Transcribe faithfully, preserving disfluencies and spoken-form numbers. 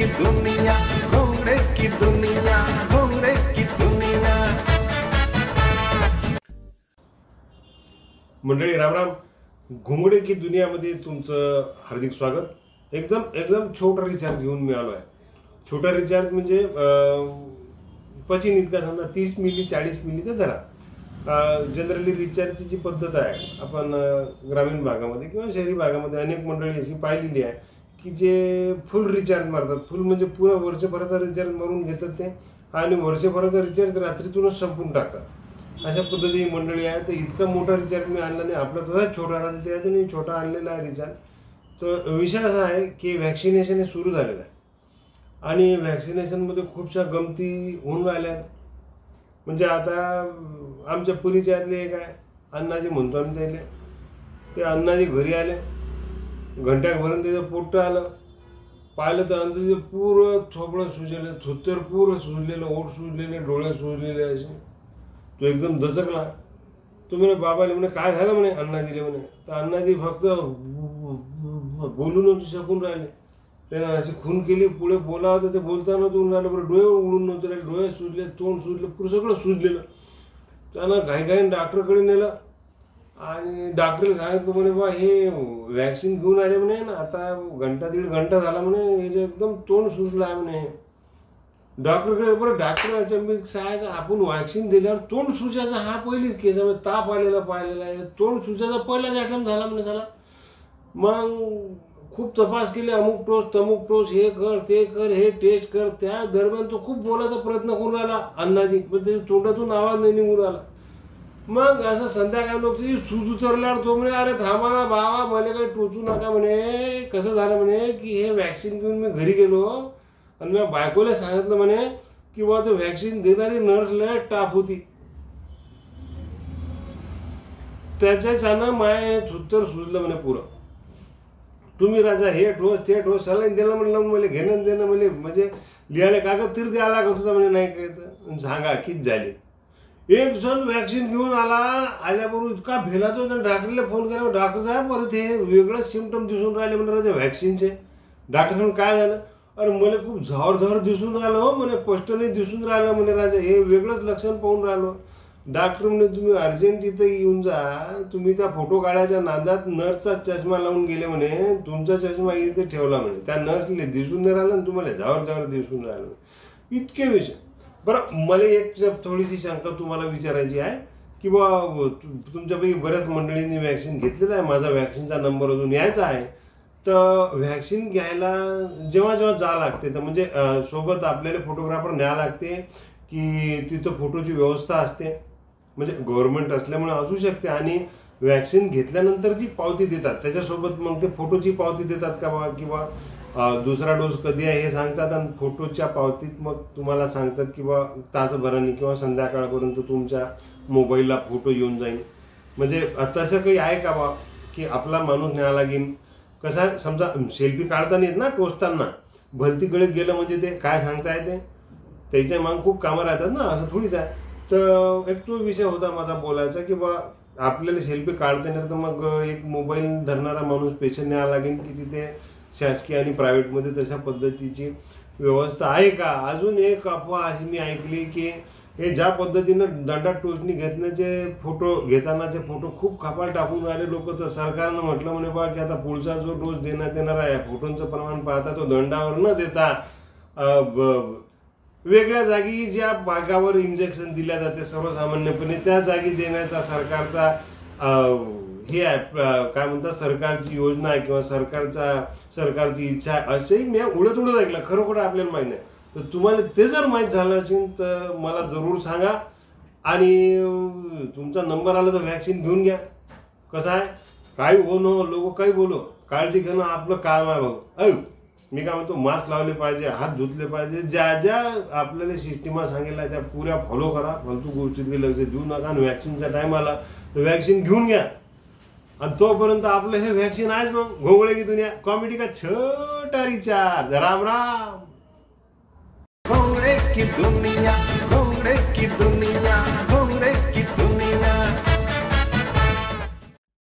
की दुनिया, घोंगड़े की दुनिया, घोंगड़े की दुनिया। मंडळी राम राम. घोंगडे की दुनियामध्ये तुमचं हार्दिक स्वागत. एकदम एकदम छोटा रिचार्ज घेऊन मी आलो आहे. छोटा रिचार्ज म्हणजे पचिन इतका, समजा तीस मिली चाळीस मिलीचा धरा. जनरली रिचार्जची जी पद्धत आहे आपण ग्रामीण भागामध्ये किंवा शहरी भागामध्ये अनेक मंडळी अशी पाहिलेली आहे की जे फुल रिचार्ज मारतात. फुल म्हणजे पुरा वर्षभराचा रिचार्ज मारून घेतात ते आणि वर्षभराचा रिचार्ज रात्रीतूनच संपून टाकतात. अशा पद्धती मंडळी आहे. तर इतका मोठा रिचार्ज मी आणला नाही. आपला तसा छोटा राहते त्यात मी छोटा आणलेला आहे रिचार्ज. तर विषय असा आहे की व्हॅक्सिनेशन हे सुरू झालेलं आहे आणि व्हॅक्सिनेशनमध्ये खूपशा गमती होऊन राहिल्या. म्हणजे आता आमच्या पुरीच्या यातले एक आहे अण्णाजी म्हणतो आम्ही त्याले. ते अण्णाजी घरी आले, घंट्याभरून त्याचं पोट्ट आलं. पाहिलं तर अंदाजे पुरं थोबडं सुजलेलं, थोत्तर पुरं सुजलेलं, ओठ सुजलेले, डोळे सुजलेले असे. तो एकदम दचकला. तो म्हणे बाबाले म्हणे काय झालं म्हणे अण्णाजीले म्हणे. तर अण्णाजी फक्त बोलू नव्हते शकून राहिले. त्यानं अशी खून केली, पुढे बोलावं तर ते बोलता नव्हतं राहिलं. बरं डोळे उघडून नव्हते राहिले, डोळे सुजले, तोंड सुजले, पुरं सगळं सुजलेलं. त्यानं घाईघाईन डॉक्टरकडे नेलं आणि डॉक्टरला सांगितलं म्हणे बा हे व्हॅक्सिन घेऊन आले म्हणे ना, आता घंटा दीड घंटा झाला म्हणे, याचं एकदम तोंड सुजलं आहे म्हणे. डॉक्टरकडे बरं डॉक्टर अचंबित सांगायचं आपण व्हॅक्सिन दिल्यावर तोंड सुजायचा हा पहिलीच केस आहे. ताप आलेला पाहिलेला आहे, तोंड सुजायचा पहिलाच ॲटम झाला म्हणे झाला. मग खूप तपास केले, अमुक टोस तमुक टोस, हे कर ते कर, हे टेस्ट कर. त्या दरम्यान तो खूप बोलायचा प्रयत्न करून राहिला अण्णाजी, पण त्याच्या तोंडातून आवाज नाही निघून राहिला. मग असं संध्याकाळ लोक सूज उतरल्यावर तो म्हणे अरे थांबा ना बाबा, मला काही टोचू नका म्हणे. कसं झालं म्हणे की हे व्हॅक्सिन घेऊन मी घरी गेलो आणि मी बायकोला सांगितलं म्हणे की बा तो व्हॅक्सिन देणारी नर्स लय टाप होती. त्याच्यानं माय सुत्तर सुजलं म्हणे पुरं. तुम्ही राजा हे ठोस ते ठोस सलाईन दिलं म्हणलं मला घेणं देणं म्हणजे म्हणजे लिहायला कागद तरी द्यायला लागत होता म्हणे. नाही काय सांगा किती झाले. एक जण व्हॅक्सिन घेऊन आला, आल्याबरोबर इतका भेलातो तर डॉक्टरला फोन करा. डॉक्टर साहेब परत हे वेगळंच सिम्पटम दिसून राहिले म्हणजे राजा व्हॅक्सिनचे. डॉक्टर साहेब काय झालं, अरे मला खूप झावरझावर दिसून राहिलं हो म्हणे, स्पष्ट नाही दिसून राहिलं म्हणे राजा, हे वेगळंच लक्षण पाहून राहिलो. डॉक्टर म्हणे तुम्ही अर्जंट इथं येऊन जा, तुम्ही त्या फोटो काढायच्या नादात नर्सचा चष्मा लावून गेले म्हणे, तुमचा चष्मा इथे ठेवला म्हणे. त्या नर्सले दिसून नाही राहिलं आणि तुम्हाला झावर झावर दिसून राहिलं. इतके विषय. बरं मला एक थोडीशी शंका तुम्हाला विचारायची आहे की बा तुमच्यापैकी बऱ्याच मंडळींनी व्हॅक्सिन घेतलेलं आहे, माझा व्हॅक्सिनचा नंबर अजून यायचा आहे. तर व्हॅक्सिन घ्यायला जेव्हा जेव्हा जा लागते तर म्हणजे सोबत आपल्याला फोटोग्राफर न्यावं लागते की तिथं फोटोची व्यवस्था असते. म्हणजे गव्हर्नमेंट असल्यामुळे असू शकते. आणि व्हॅक्सिन घेतल्यानंतर जी पावती देतात त्याच्यासोबत मग ते फोटोची पावती देतात का बा, किंवा दुसरा डोस कधी आहे हे सांगतात आणि फोटोच्या पावतीत मग तुम्हाला सांगतात की बा तासभराने किंवा संध्याकाळपर्यंत तुमच्या मोबाईलला फोटो येऊन जाईल. म्हणजे तसं काही आहे का बा की आपला माणूस न्यायला लागेल. कसा समजा सेल्फी काढताना येत ना टोचताना भलतीकडे गेलं म्हणजे ते काय सांगता येते, त्याच्या माग खूप कामं राहतात ना, असं थोडीच आहे. तर एक तो विषय होता माझा बोलायचा की बा आपल्याला सेल्फी काढता नाही तर मग एक मोबाईल धरणारा माणूस पेशंट न्यावं लागेल की तिथे शासकीय आणि प्रायव्हेटमध्ये तशा पद्धतीची व्यवस्था आहे का. अजून एक अफवा अशी मी ऐकली की हे ज्या पद्धतीनं दंडात टोचणी घेतण्याचे फोटो घेतानाचे फोटो खूप खपाल टाकून राहिले लोक. तर सरकारनं म्हटलं म्हणे बा की आता पुढचा जो डोस देण्यात येणार आहे फोटोंचं प्रमाण पाहता तो दंडावर न देता वेगळ्या जागी ज्या भागावर इंजेक्शन दिल्या जाते सर्वसामान्यपणे त्या जागी देण्याचा सरकारचा हे आहे, काय म्हणतात सरकारची योजना आहे किंवा सरकारचा सरकारची इच्छा आहे असंही मी उडत उडत ऐकलं. खरोखर आपल्याला माहीत नाही. तर तुम्हाला ते जर माहीत झालं असेल तर मला जरूर सांगा आणि तुमचा नंबर आला तर व्हॅक्सिन घेऊन घ्या. कसं आहे काही हो नो लोक काही बोलो, काळजी घेणं आपलं काम आहे भाऊ. ऐ मी काय म्हणतो मास्क लावले पाहिजे, हात धुतले पाहिजे, ज्या ज्या आपल्याला सिस्टीमा सांगितल्या त्या पुऱ्या फॉलो करा. फालतू गोष्टीत लक्ष देऊ नका. आणि व्हॅक्सिनचा टाईम आला तर व्हॅक्सिन घेऊन घ्या. आणि तोपर्यंत आपलं हे व्हॅक्सिन आहेच. मग घोंगडे की दुनिया कॉमेडी का छोटा रिचार्ज. राम राम. घोंगड़े की दुनिया, घोंगड़े की दुनिया.